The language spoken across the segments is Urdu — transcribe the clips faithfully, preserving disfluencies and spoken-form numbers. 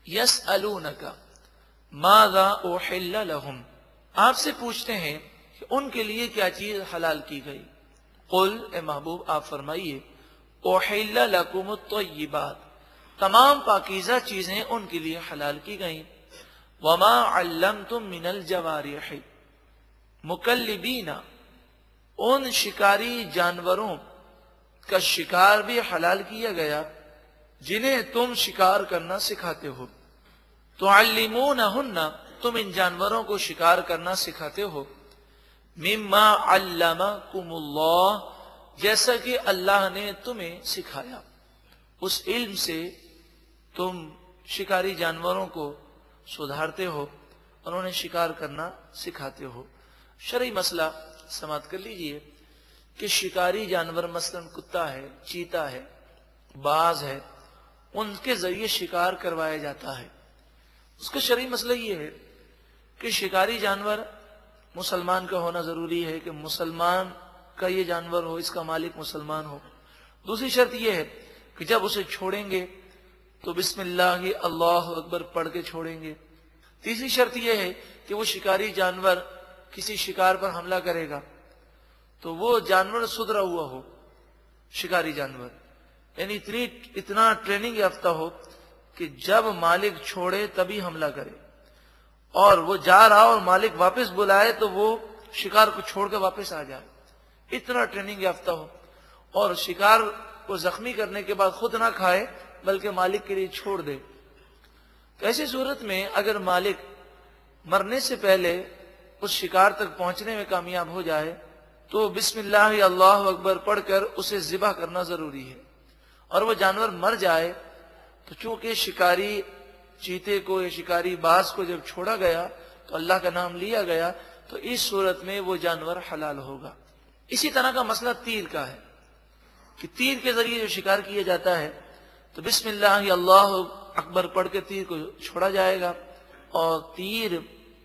یسألونک ماذا احل لہم، آپ سے پوچھتے ہیں کہ ان کے لیے کیا چیز حلال کی گئی. قل، اے محبوب آپ فرمائیے، احل لکم الطیبات، تمام پاکیزہ چیزیں ان کے لیے حلال کی گئیں. وما علمتم من الجوارح مکلبین، ان شکاری جانوروں کا شکار بھی حلال کیا گیا جنہیں تم شکار کرنا سکھاتے ہو. تعلمونہن، تم ان جانوروں کو شکار کرنا سکھاتے ہو. مما علمکم اللہ، جیسا کہ اللہ نے تمہیں سکھایا، اس علم سے تم شکاری جانوروں کو سدھارتے ہو اور انہیں شکار کرنا سکھاتے ہو. شرعی مسئلہ سماعت کر لیجئے کہ شکاری جانور مثلا کتا ہے، چیتا ہے، باز ہے، ان کے ذریعے شکار کروایا جاتا ہے. اس کا شرعی مسئلہ یہ ہے کہ شکاری جانور مسلمان کا ہونا ضروری ہے، کہ مسلمان کا یہ جانور ہو، اس کا مالک مسلمان ہو. دوسری شرط یہ ہے کہ جب اسے چھوڑیں گے تو بسم اللہ اللہ اکبر پڑھ کے چھوڑیں گے. تیسری شرط یہ ہے کہ وہ شکاری جانور کسی شکار پر حملہ کرے گا تو وہ جانور سدھرا ہوا ہو، شکاری جانور یعنی اتنی اتنا ٹریننگ یافتہ ہو کہ جب مالک چھوڑے تبھی حملہ کرے، اور وہ جا رہا اور مالک واپس بلائے تو وہ شکار کو چھوڑ کے واپس آ جائے. اتنا ٹریننگ یافتہ ہو اور شکار کو زخمی کرنے کے بعد خود نہ کھائے بلکہ مالک کے لیے چھوڑ دے. تو ایسی صورت میں اگر مالک مرنے سے پہلے اس شکار تک پہنچنے میں کامیاب ہو جائے تو بسم اللہ اللہ اکبر پڑھ کر اسے ذبح کرنا ضروری ہے. اور وہ جانور مر جائے تو چونکہ شکاری چیتے کو یا شکاری باز کو جب چھوڑا گیا تو اللہ کا نام لیا گیا تو اس صورت میں وہ جانور حلال ہوگا. اسی طرح کا مسئلہ تیر کا ہے کہ تیر کے ذریعے جو شکار کیا جاتا ہے تو بسم اللہ اللہ اکبر پڑھ کے تیر کو چھوڑا جائے گا، اور تیر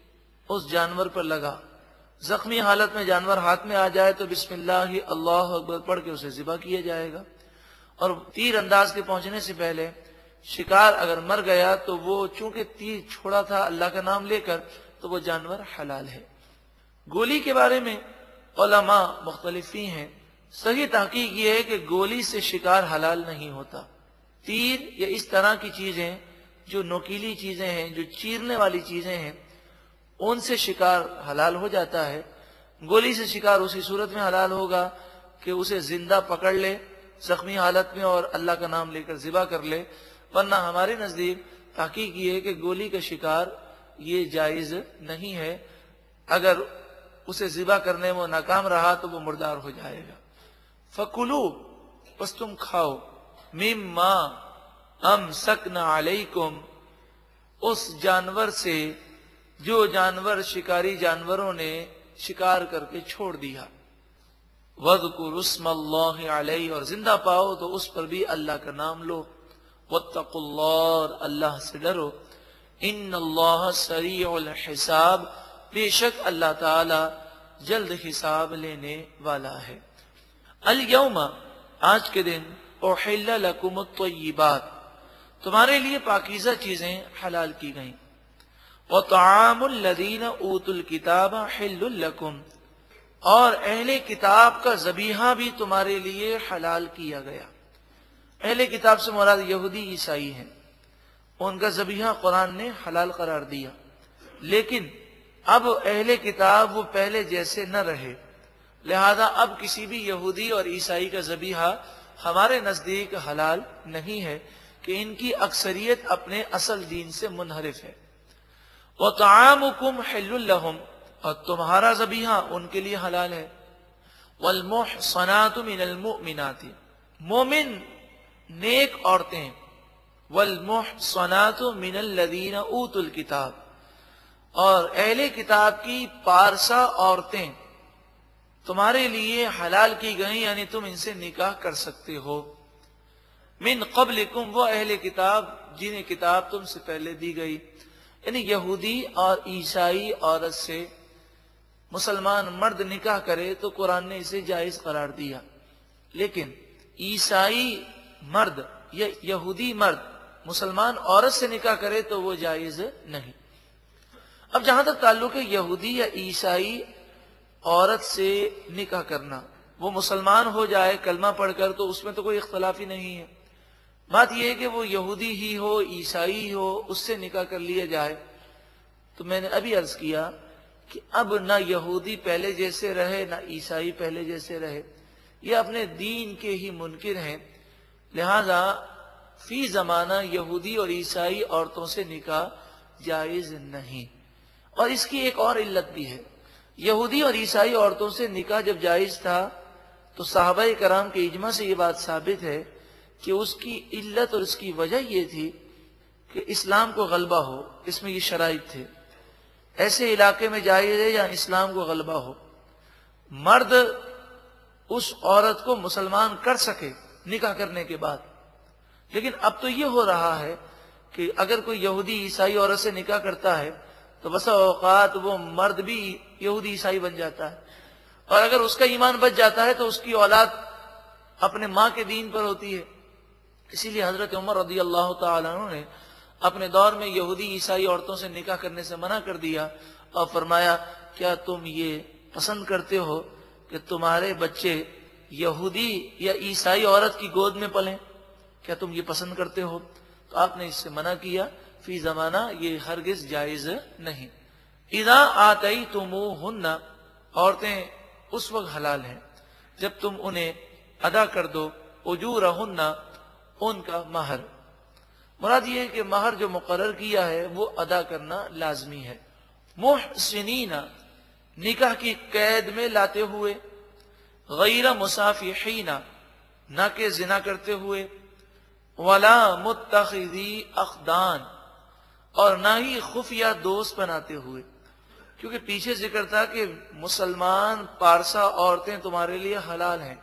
اس جانور پر لگا، زخمی حالت میں جانور ہاتھ میں آ جائے تو بسم اللہ اللہ اکبر پڑھ کے اسے ذبح کیا جائے گا. اور تیر انداز کے پہنچنے سے پہلے شکار اگر مر گیا تو وہ چونکہ تیر چھوڑا تھا اللہ کا نام لے کر تو وہ جانور حلال ہے. گولی کے بارے میں علماء مختلفی ہیں. صحیح تحقیق یہ ہے کہ گولی سے شکار حلال نہیں ہوتا. تیر یا اس طرح کی چیزیں جو نوکیلی چیزیں ہیں، جو چیرنے والی چیزیں ہیں، ان سے شکار حلال ہو جاتا ہے. گولی سے شکار اسی صورت میں حلال ہوگا کہ اسے زندہ پکڑ لے زخمی حالت میں اور اللہ کا نام لے کر ذبح کر لے، ورنہ ہمارے نزدیک تحقیق یہ ہے کہ گولی کا شکار یہ جائز نہیں ہے. اگر اسے ذبح کرنے میں ناکام رہا تو وہ مردار ہو جائے گا. فَكُلُوا، پس تم کھاؤ، مِمَّا أَمْسَكْنَا عَلَيْكُمْ، اس جانور سے جو جانور شکاری جانوروں نے شکار کر کے چھوڑ دیا. وَاذْكُرُوا اسْمَ اللَّهِ عَلَيْهِ، اور زندہ پاؤ تو اس پر بھی اللہ کا نام لو. وَاتَّقُوا اللَّهَ، اللہ سے ڈرو. إِنَّ اللَّهَ سَرِيعُ الْحِسَابِ، بے شک اللہ تعالی جلد حساب لینے والا ہے. اليوم، آج کے دن، احل لکم الطیبات، تمہارے لیے پاکیزہ چیزیں حلال کی گئیں. وطعام الذین اوتوا الکتاب حل لکم، اور اہل کتاب کا ذبیحہ بھی تمہارے لیے حلال کیا گیا. اہل کتاب سے مراد یہودی عیسائی ہیں، ان کا ذبیحہ قرآن نے حلال قرار دیا. لیکن اب اہل کتاب وہ پہلے جیسے نہ رہے، لہذا اب کسی بھی یہودی اور عیسائی کا ذبیحہ ہمارے نزدیک حلال نہیں ہے کہ ان کی اکثریت اپنے اصل دین سے منحرف ہے. وَطَعَامُكُمْ حِلٌّ لَهُمْ، اور تمہارا ذبیحہ ان کے لیے حلال ہے. وَالْمُحْصَنَاتُ مِنَ الْمُؤْمِنَاتِ، مومن نیک عورتیں. وَالْمُحْصَنَاتُ مِنَ الَّذِينَ أُوتُوا الْكِتَابَ، اور اہل کتاب کی پارسا عورتیں تمہارے لیے حلال کی گئیں، یعنی تم ان سے نکاح کر سکتے ہو. من قبلکم، وہ اہل کتاب جنہیں کتاب تم سے پہلے دی گئی، یعنی یہودی اور عیسائی عورت سے مسلمان مرد نکاح کرے تو قرآن نے اسے جائز قرار دیا. لیکن عیسائی مرد یا یہودی مرد مسلمان عورت سے نکاح کرے تو وہ جائز نہیں۔ اب جہاں تک تعلق ہے یہودی یا عیسائی عورت سے نکاح کرنا، وہ مسلمان ہو جائے کلمہ پڑھ کر تو اس میں تو کوئی اختلاف ہی نہیں ہے۔ بات یہ ہے کہ وہ یہودی ہی ہو عیسائی ہو اس سے نکاح کر لیا جائے، تو میں نے ابھی عرض کیا کہ اب نہ یہودی پہلے جیسے رہے نہ عیسائی پہلے جیسے رہے، یہ اپنے دین کے ہی منکر ہیں، لہذا فی زمانہ یہودی اور عیسائی عورتوں سے نکاح جائز نہیں۔ اور اس کی ایک اور علت بھی ہے، یہودی اور عیسائی عورتوں سے نکاح جب جائز تھا تو صحابہ کرام کے اجماع سے یہ بات ثابت ہے کہ اس کی علت اور اس کی وجہ یہ تھی کہ اسلام کو غلبہ ہو، اس میں یہ شرائط تھے، ایسے علاقے میں جائز ہے جہاں اسلام کو غلبہ ہو، مرد اس عورت کو مسلمان کر سکے نکاح کرنے کے بعد۔ لیکن اب تو یہ ہو رہا ہے کہ اگر کوئی یہودی عیسائی عورت سے نکاح کرتا ہے تو بسا اوقات وہ مرد بھی یہودی عیسائی بن جاتا ہے، اور اگر اس کا ایمان بچ جاتا ہے تو اس کی اولاد اپنے ماں کے دین پر ہوتی ہے۔ اسی لیے حضرت عمر رضی اللہ تعالیٰ عنہ نے اپنے دور میں یہودی عیسائی عورتوں سے نکاح کرنے سے منع کر دیا اور فرمایا کیا تم یہ پسند کرتے ہو کہ تمہارے بچے یہودی یا عیسائی عورت کی گود میں پلیں؟ کیا تم یہ پسند کرتے ہو؟ تو آپ نے اس سے منع کیا، فی زمانہ یہ ہرگز جائز نہیں۔ اذا آتیتموہن، عورتیں اس وقت حلال ہیں جب تم انہیں ادا کر دو اجورہن، ان کا مہر۔ مراد یہ ہے کہ مہر جو مقرر کیا ہے وہ ادا کرنا لازمی ہے۔ محسنین، نکاح کی قید میں لاتے ہوئے، غیر مسافحین، نہ کہ زنا کرتے ہوئے، ولا متخذی اخدان، اور نہ ہی خفیہ دوست بناتے ہوئے، کیونکہ پیچھے ذکر تھا کہ مسلمان پارسا عورتیں تمہارے لیے حلال ہیں،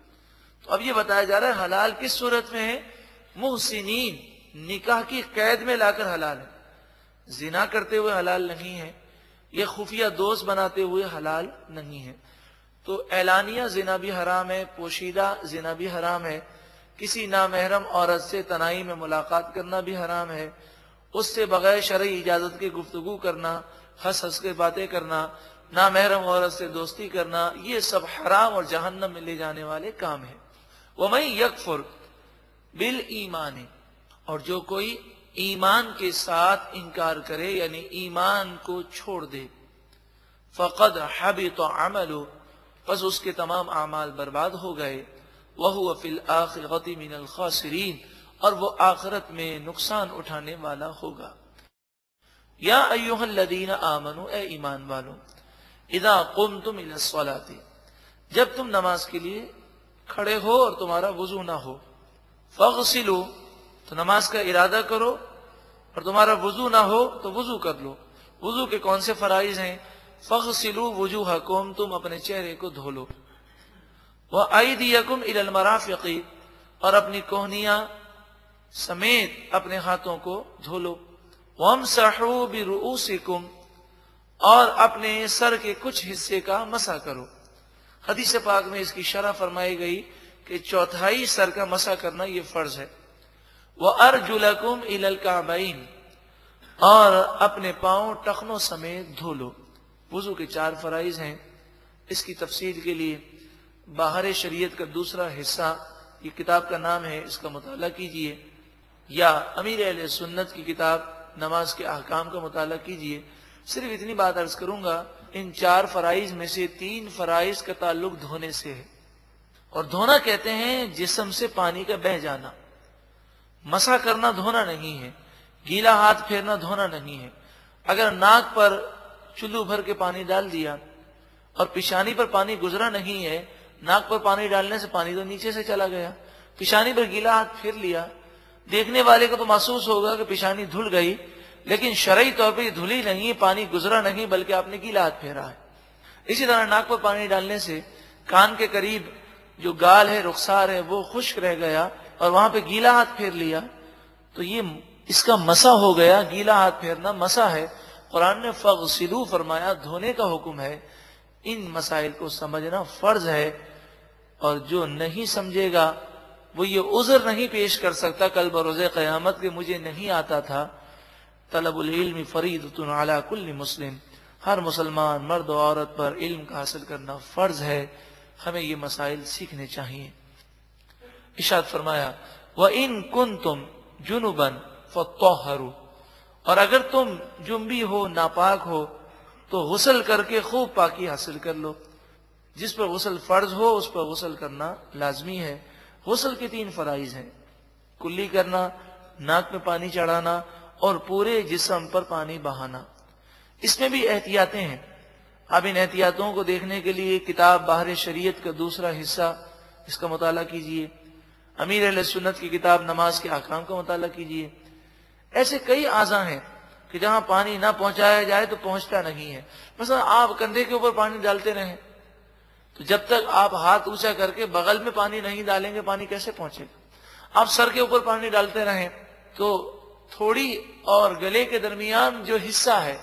تو اب یہ بتایا جا رہا ہے حلال کس صورت میں ہے؟ محسنین، نکاح کی قید میں لا کر حلال ہے، زنا کرتے ہوئے حلال نہیں ہے، یہ خفیہ دوست بناتے ہوئے حلال نہیں ہے۔ تو اعلانیہ زنا بھی حرام ہے، پوشیدہ زنا بھی حرام ہے، کسی نامحرم عورت سے تنہائی میں ملاقات کرنا بھی حرام ہے، اس سے بغیر شرعی اجازت کے گفتگو کرنا، ہنس ہنس کے باتیں کرنا، نامحرم عورت سے دوستی کرنا، یہ سب حرام اور جہنم میں لے جانے والے کام ہیں۔ وَمَن يَكْفُرْ بِالْإِيمَانِ، اور جو کوئی ایمان کے ساتھ انکار کرے یعنی ایمان کو چھوڑ دے، فَقَدْ حَبِطَ عَمَلُهُ، پس اس کے تمام اعمال برباد ہو گئے، وَهُوَ فِي الْآخِرَةِ مِنَ الْخَاسِرِينَ، اور وہ آخرت میں نقصان اٹھانے والا ہوگا۔ یا ایھا الذین آمنوا، اے ایمان والو، اذا قمتم الی الصلاۃ، جب تم نماز کے لیے کھڑے ہو اور تمہارا وضو نہ ہو، فاغسلوا، تو نماز کا ارادہ کرو، اور تمہارا وضو نہ ہو تو وضو کر لو۔ وضو کے کون سے فرائض ہیں؟ فاغسلوا وجوہکم، تم اپنے چہرے کو دھو لو، وایدیکم الی المرافق، اور اپنی کوہنیاں سمیت اپنے ہاتھوں کو دھو لو، وامسحوا برؤوسکم، اور اپنے سر کے کچھ حصے کا مسح کرو۔ حدیث پاک میں اس کی شرح فرمائی گئی کہ چوتھائی سر کا مسح کرنا یہ فرض ہے۔ وارجلکم الی الکعبین، اور اپنے پاؤں ٹخنوں سمیت دھو لو۔ وضو کے چار فرائض ہیں، اس کی تفصیل کے لیے باہر شریعت کا دوسرا حصہ، یہ کتاب کا نام ہے، اس کا مطالعہ کیجئے، یا امیر اہل سنت کی کتاب نماز کے احکام کا مطالعہ کیجئے۔ صرف اتنی بات عرض کروں گا، ان چار فرائض میں سے تین فرائض کا تعلق دھونے سے ہے، اور دھونا کہتے ہیں جسم سے پانی کا بہہ جانا، مسح کرنا دھونا نہیں ہے، گیلا ہاتھ پھیرنا دھونا نہیں ہے۔ اگر ناک پر چلو بھر کے پانی ڈال دیا اور پیشانی پر پانی گزرا نہیں ہے، ناک پر پانی ڈالنے سے پانی تو نیچے سے چلا گیا، پیشانی پر گیلا ہاتھ پھیر لیا، دیکھنے والے کو تو محسوس ہوگا کہ پیشانی دھل گئی، لیکن شرعی طور پہ یہ دھلی نہیں، پانی گزرا نہیں بلکہ آپ نے گیلا ہاتھ پھیرا ہے۔ اسی طرح ناک پر پانی ڈالنے سے کان کے قریب جو گال ہے، رخسار ہے، وہ خشک رہ گیا اور وہاں پہ گیلا ہاتھ پھیر لیا تو یہ اس کا مسح ہو گیا، گیلا ہاتھ پھیرنا مسح ہے۔ قرآن نے فغسلوا فرمایا، دھونے کا حکم ہے۔ ان مسائل کو سمجھنا فرض ہے، اور جو نہیں سمجھے گا وہ یہ عذر نہیں پیش کر سکتا کل بروز قیامت کہ مجھے نہیں آتا تھا۔ طلب العلم فریضۃ علی کل مسلم، ہر مسلمان مرد و عورت پر علم کا حاصل کرنا فرض ہے، ہمیں یہ مسائل سیکھنے چاہیے۔ ارشاد فرمایا وَإِن كُنتُمْ جُنُبًا فَطَّهَّرُوا، اور اگر تم جنبی ہو، ناپاک ہو، تو غسل کر کے خوب پاکی حاصل کر لو۔ جس پر غسل فرض ہو اس پر غسل کرنا لازمی ہے۔ غسل کے تین فرائض ہیں، کلی کرنا، ناک میں پانی چڑھانا اور پورے جسم پر پانی بہانا۔ اس میں بھی احتیاطیں ہیں، آپ ان احتیاطوں کو دیکھنے کے لیے کتاب بحر شریعت کا دوسرا حصہ اس کا مطالعہ کیجئے، امیر اہل سنت کی کتاب نماز کے احکام کا مطالعہ کیجئے۔ ایسے کئی اعضاء ہیں کہ جہاں پانی نہ پہنچایا جائے تو پہنچتا نہیں ہے۔ مثلا آپ کندھے کے اوپر پانی ڈالتے رہیں تو جب تک آپ ہاتھ اونچا کر کے بغل میں پانی نہیں ڈالیں گے پانی کیسے پہنچے گا؟ آپ سر کے اوپر پانی ڈالتے رہیں تو تھوڑی اور گلے کے درمیان جو حصہ ہے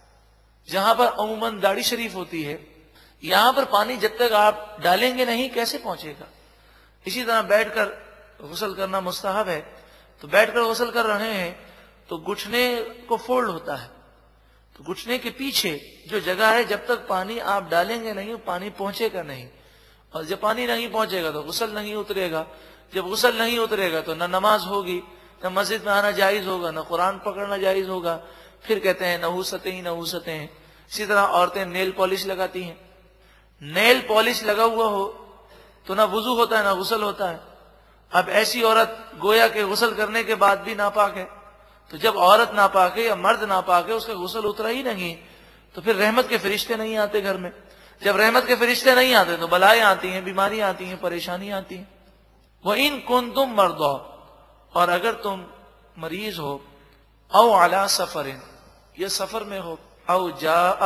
جہاں پر عموماً داڑھی شریف ہوتی ہے، یہاں پر پانی جب تک آپ ڈالیں گے نہیں کیسے پہنچے گا؟ اسی طرح بیٹھ کر غسل کرنا مستحب ہے، تو بیٹھ کر غسل کر رہے ہیں تو گھٹنے کو فولڈ ہوتا ہے، تو گھٹنے کے پیچھے جو جگہ ہے جب تک پانی آپ ڈالیں گے نہیں پانی پہنچے گا نہیں، اور جب پانی نہیں پہنچے گا تو غسل نہیں اترے گا۔ جب غسل نہیں اترے گا تو نہ نماز ہوگی، نہ مسجد میں آنا جائز ہوگا، نہ قرآن پکڑنا جائز ہوگا۔ پھر کہتے ہیں نحوستیں ہی نحوستیں ہیں۔ اسی طرح عورتیں نیل پالش لگاتی ہیں، نیل پالش لگا ہوا ہو تو نہ وضو ہوتا ہے نہ غسل ہوتا ہے۔ اب ایسی عورت گویا کہ غسل کرنے کے بعد بھی ناپاک ہے، تو جب عورت ناپاک ہے یا مرد ناپاک ہے اس کا غسل اترا ہی نہیں تو پھر رحمت کے فرشتے نہیں آتے گھر میں۔ جب رحمت کے فرشتے نہیں آتے تو بلائیں آتی ہیں، بیماریاں آتی ہیں، پریشانی آتی ہیں۔ وَإِن كُنتُم مَرْضَىٰ، اور اگر تم مریض ہو، او علی سفر، یا سفر میں ہو، او جاء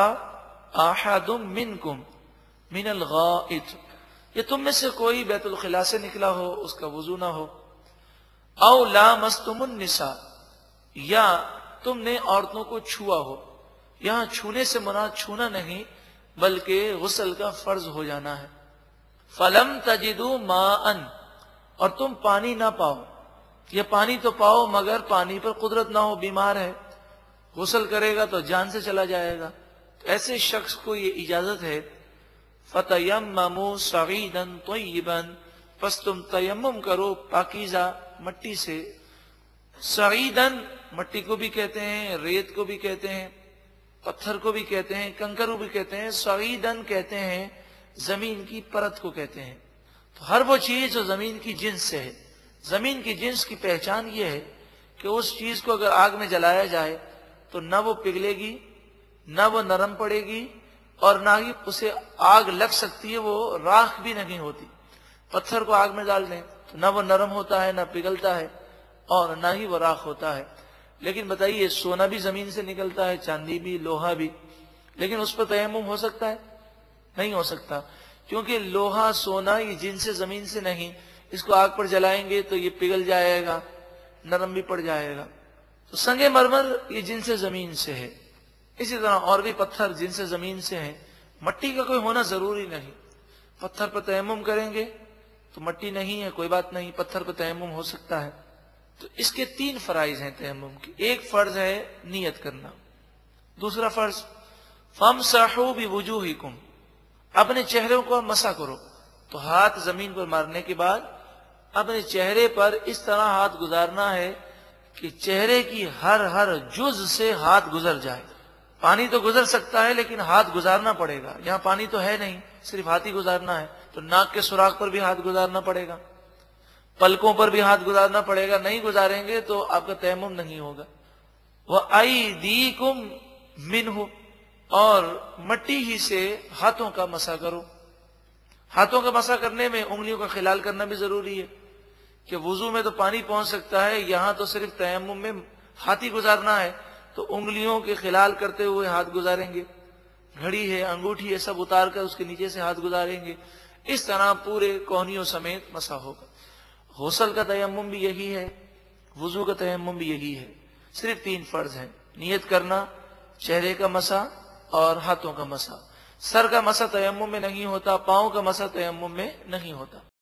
احد منکم من الغائط، یا تم میں سے کوئی بیت الخلاء سے نکلا ہو اس کا وضو نہ ہو، او لامستم النساء، یا تم نے عورتوں کو چھوا ہو۔ یہاں چھونے سے مراد چھونا نہیں بلکہ غسل کا فرض ہو جانا ہے۔ فلم تجدوا ماء، اور تم پانی نہ پاؤ، یہ پانی تو پاؤ مگر پانی پر قدرت نہ ہو، بیمار ہے، غسل کرے گا تو جان سے چلا جائے گا، ایسے شخص کو یہ اجازت ہے فَتَيَمَّمُوا صَعِيدًا طَيِّبًا، پس تم تیمم کرو پاکیزہ مٹی سے۔ صعیدن مٹی کو بھی کہتے ہیں، ریت کو بھی کہتے ہیں، پتھر کو بھی کہتے ہیں، کنکر کو بھی کہتے ہیں۔ صعیدن کہتے ہیں زمین کی پرت کو کہتے ہیں۔ تو ہر وہ چیز جو زمین کی جنس سے ہے، زمین کی جنس کی پہچان یہ ہے کہ اس چیز کو اگر آگ میں جلایا جائے تو نہ وہ پگھلے گی، نہ وہ نرم پڑے گی، اور نہ ہی اسے آگ لگ سکتی ہے، وہ راکھ بھی نہیں ہوتی۔ پتھر کو آگ میں ڈال دیں تو نہ وہ نرم ہوتا ہے، نہ پگھلتا ہے، اور نہ ہی وہ راکھ ہوتا ہے۔ لیکن بتائیے سونا بھی زمین سے نکلتا ہے، چاندی بھی، لوہا بھی، لیکن اس پر تیمم ہو سکتا ہے؟ نہیں ہو سکتا، کیونکہ لوہا سونا یہ جن سے زمین سے نہیں، اس کو آگ پر جلائیں گے تو یہ پگھل جائے گا، نرم بھی پڑ جائے گا۔ تو سنگ مرمر یہ جن سے زمین سے ہے، اسی طرح اور بھی پتھر جن سے زمین سے ہیں، مٹی کا کوئی ہونا ضروری نہیں۔ پتھر پر تیمم کریں گے تو مٹی نہیں ہے کوئی بات نہیں، پتھر پر تیمم ہو سکتا ہے۔ تو اس کے تین فرائض ہیں تیمم کی۔ ایک فرض ہے نیت کرنا، دوسرا فرض فَامْسَحُوا بِوُجُوهِكُمْ، اپنے چہروں کو مسح کرو، تو ہاتھ زمین پر مارنے کے بعد اپنے چہرے پر اس طرح ہاتھ گزارنا ہے کہ چہرے کی ہر ہر جز سے ہاتھ گزر جائے۔ پانی تو گزر سکتا ہے لیکن ہاتھ گزارنا پڑے گا، یہاں پانی تو ہے نہیں، صرف ہاتھ ہی گزارنا ہے، تو ناک کے سوراخ پر بھی ہاتھ گزارنا پڑے گا، پلکوں پر بھی ہاتھ گزارنا پڑے گا، نہیں گزاریں گے تو آپ کا تیمم نہیں ہوگا۔ وَأَيْدِيكُمْ مِنْهُ، اور مٹی ہی سے ہاتھوں کا مسح کرو۔ ہاتھوں کا مسح کرنے میں انگلیوں کا خلال کرنا بھی ضروری ہے، کہ وضو میں تو پانی پہنچ سکتا ہے، یہاں تو صرف تیمم میں ہاتھ ہی گزارنا ہے، تو انگلیوں کے خلال کرتے ہوئے ہاتھ گزاریں گے، گھڑی ہے، انگوٹھی ہے، سب اتار کر اس کے نیچے سے ہاتھ گزاریں گے، اس طرح پورے کوہنیوں سمیت مسح ہوگا۔ غسل کا تیمم بھی یہی ہے، وضو کا تیمم بھی یہی ہے، صرف تین فرض ہیں، نیت کرنا، چہرے کا مسح اور ہاتھوں کا مسح۔ سر کا مسح تیمم میں نہیں ہوتا، پاؤں کا مسح تیمم میں نہیں ہوتا۔